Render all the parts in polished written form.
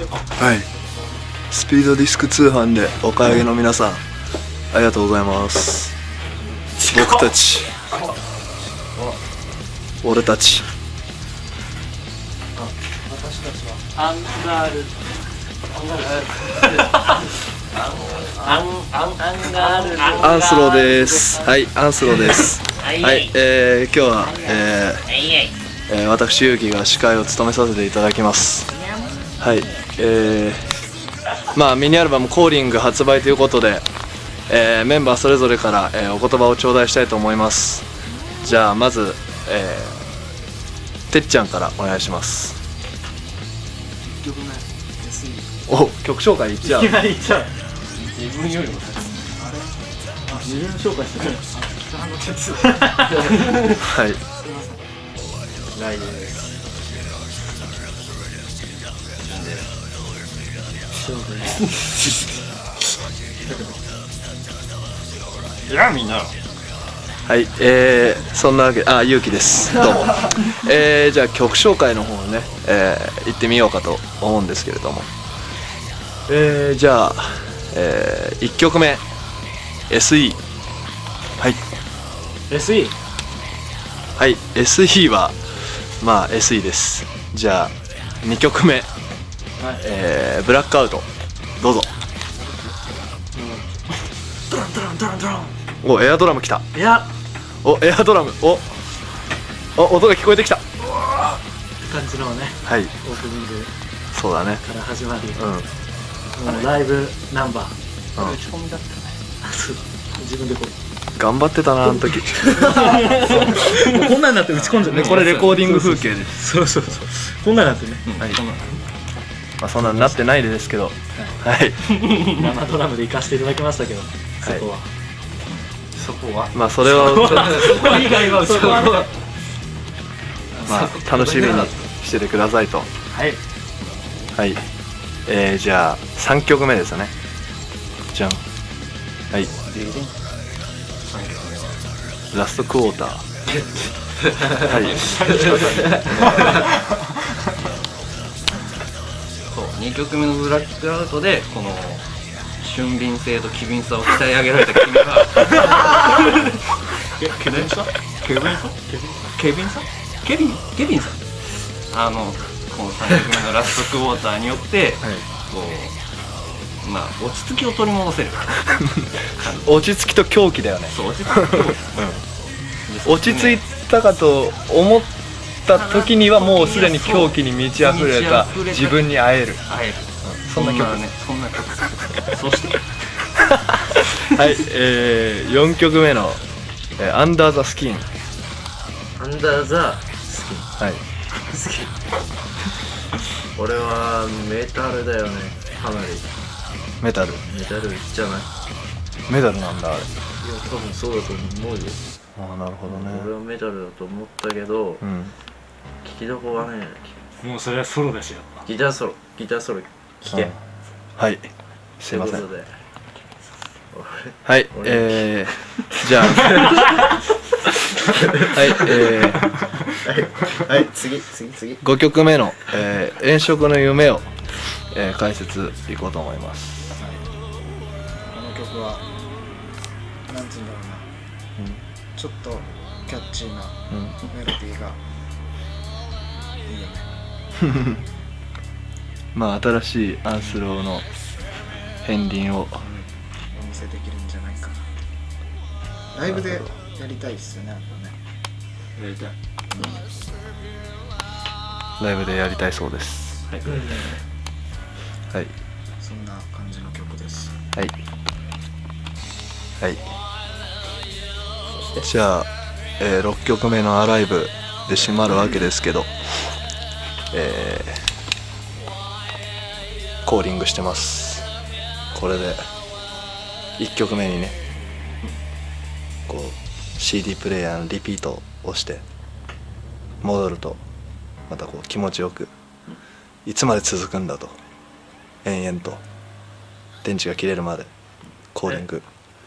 はい、スピードディスク通販でお買い上げの皆さん、ありがとうございます。僕たち、俺たち、 アンガールアンスローです。はい、アンスローです。はい、今日は、私ゆうきが司会を務めさせていただきます。はい、まあミニアルバムコーリング発売ということで、メンバーそれぞれから、お言葉を頂戴したいと思います。じゃあまず、てっちゃんからお願いします。お、曲紹介いっちゃう。 自分よりも先自分紹介してくれ。 はい。 来年です。いやみんな。 はい、そんなわけ、ゆうきです。どうも。じゃあ曲紹介の方をね、行ってみようかと思うんですけれども。じゃあ、1曲目 SE。 はい SE。 はい、 SE はまあ SE です。じゃあ2曲目、ブラックアウト、どうぞ。 ドランドランドランドラン。 お、エアドラム来た。 いや、 お、エアドラム、お、音が聞こえてきた感じのね、 はい、 オープニングそうだね。 から始まり、 うん、 もうライブナンバー、 うん、 打ち込みだったね。自分でこう頑張ってたな、あの時。 もうこんなんなって打ち込んじゃうね。 これレコーディング風景です。 そうそうそう、こんなんなってね。 はい、まあそんなんなってないですけど、はい、 生ドラムで行かせていただきましたけど、そこはまあそれをそこ以外はそこはまあ楽しみにしててくださいと。 はい、 はい、じゃあ3曲目ですね。じゃん。はい、ラストクォーター。はい。 そう、2曲目のブラックアウトでこの俊敏性と機敏さを鍛え上げられた君がケビンさんこの3曲目のラストクォーターによって、こうまあ落ち着きを取り戻せる落ち着きと狂気だよね。 そう、落ち着きと狂気、 落ち着いたかと思った時にはもうすでに狂気に満ち溢れた自分に会える。 そんな曲ね、そんな曲。そしてはい、4曲目のアンダーザスキン。 アンダーザスキン。 はい。 スキン。俺はメタルだよね。かなり。 メタル。 メタルじゃない。 メタルなんだあれ。 いや多分そうだと思うよ。 ああ、なるほどね。 俺はメタルだと思ったけど、 うん、 聞きどこがね。 もうそれはソロですよ。 ギターソロ聞け。 はい、すいません。 ということではい、じゃあはい、 はい、次 5曲目の、遠足の夢を、解説いこうと思います。 この曲はなんつうんだろうな、ちょっとキャッチーなメロディーがいいよね。 まあ新しいアンスローの片鱗をお見せできるんじゃないかな。ライブでやりたいっすよね、あとね。 やりたい。 ライブでやりたいそうです。はい、はい、 そんな感じの曲です。 はい、はい。じゃあ、6曲目のアライブで締まるわけですけど、コーリングしてます。これで1曲目にね、こう CD プレイヤーのリピートを押して戻ると、またこう気持ちよく、いつまで続くんだと、延々と電池が切れるまでコーリング、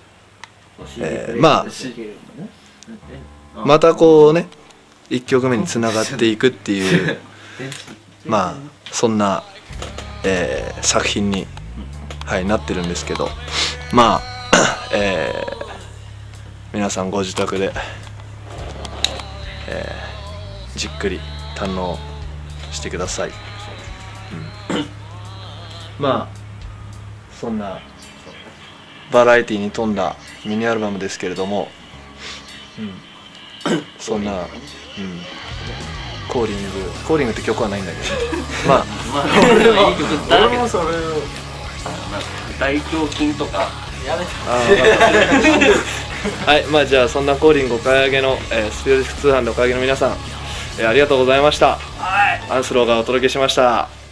まあまたこうね1曲目につながっていくっていうまあそんな作品に、はい、なってるんですけど、まあ、皆さんご自宅で、じっくり堪能してください。まあそんなバラエティに富んだミニアルバムですけれども、そんな、コーリングって曲はないんだけど、まあでもいい曲だらけど、 それを大胸筋とかやめて。 はい、まあじゃあそんなコーリングお買い上げの、スピオリスク通販でお買い上げの皆さん、ありがとうございました。アンスローがお届けしました。